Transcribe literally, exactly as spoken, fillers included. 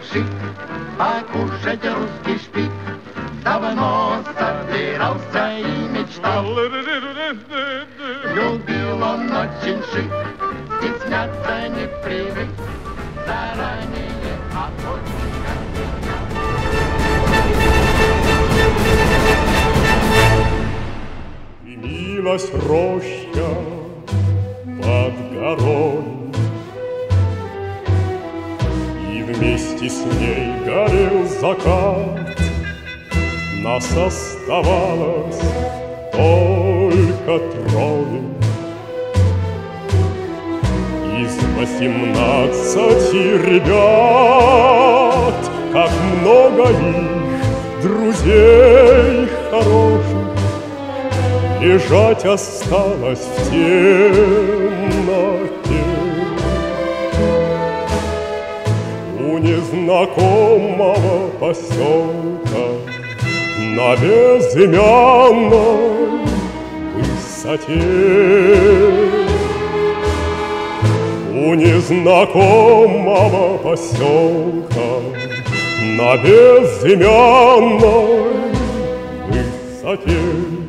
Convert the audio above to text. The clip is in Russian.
пшик, покушать русский шпик. Давно собирался и мечтал, любил он очень шик, стесняться не привык, заранее охотника. Дымилась роща под горой, и вместе с ней горел закат. Нас оставалось только трое из восемнадцати ребят. Как много их, друзей хороших, лежать осталось в темноте. У незнакомого поселка на безымянной высоте. У незнакомого поселка на безымянной высоте.